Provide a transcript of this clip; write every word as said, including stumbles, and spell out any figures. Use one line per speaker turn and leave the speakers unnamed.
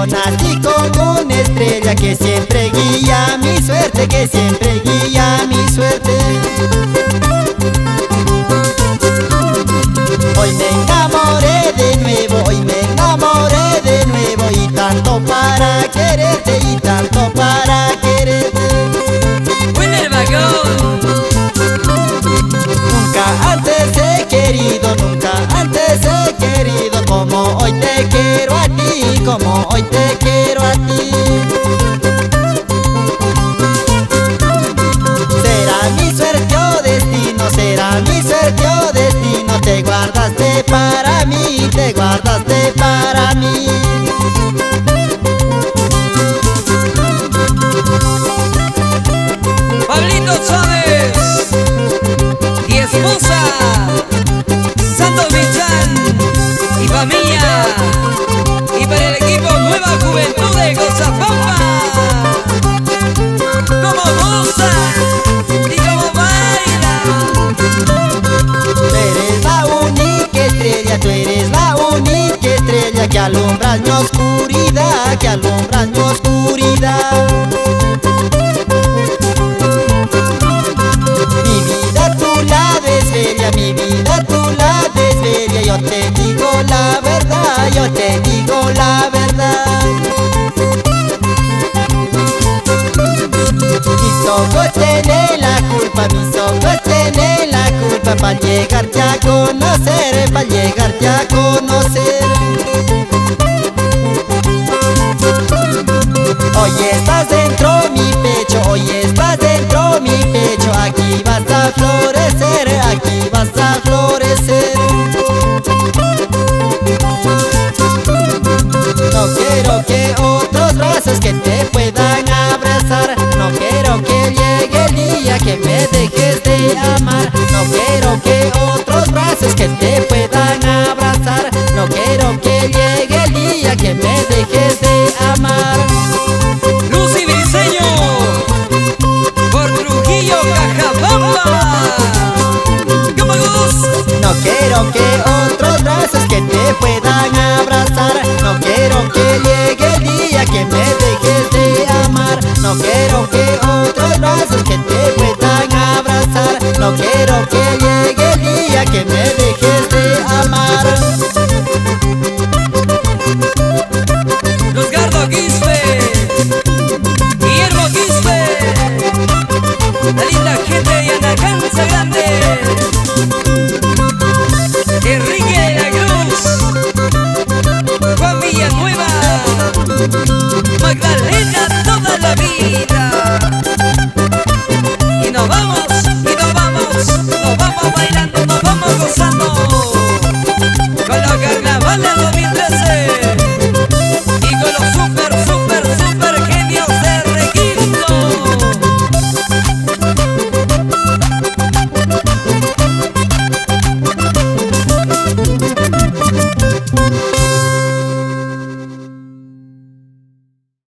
nací con una estrella que siempre guía mi suerte, que siempre guía mi suerte. Hoy me enamoré de nuevo, hoy me enamoré de nuevo, y tanto para quererte, y tanto para quererte.
¡Buena vagón!
Nunca antes he querido, nunca antes he querido como hoy te quiero a ti, como hoy te quiero a ti. Será mi suerte o destino, será mi suerte o destino, te guardaste para mí, te guardaste para mí.
Pablito Chávez y esposa Santos Michan y familia, y para el equipo Nueva Juventud de Gozapampa. Como goza y como baila.
Tú eres la única estrella, tú eres la única estrella que alumbras mi oscuridad, que alumbras mi oscuridad. Mi vida tú la desvelas, mi vida tú la desvelas, yo te digo la verdad, yo te digo la verdad. Mis ojos tienen la culpa, mis ojos tienen la culpa para llegarte a conocer, para llegarte a conocer. Hoy estás dentro mi pecho, hoy estás dentro mi pecho, aquí vas a florecer, aquí vas a florecer. No quiero que otros brazos que te puedan abrazar, no quiero que llegue el día que me dejes de amar, no quiero que otros brazos que te puedan abrazar, no quiero que llegue el día que me dejes de amar.
Lucy Briceño por Trujillo, Cajabamba. ¡Cómo goza!
No quiero que otros brazos que te puedan abrazar, no quiero que llegue el día que me dejes de amar, no quiero que otros brazos que te puedan abrazar, no quiero que llegue el día que me dejes de amar.
Luzgardo Quispe, Guillermo Quispe, la linda gente de Anacanza Grande, Enrique de la Cruz, Juan Villanueva, Magdalena toda la vida. Y nos vamos, y nos vamos, nos vamos bailando, nos vamos gozando con los carnavales dos mil trece y con los super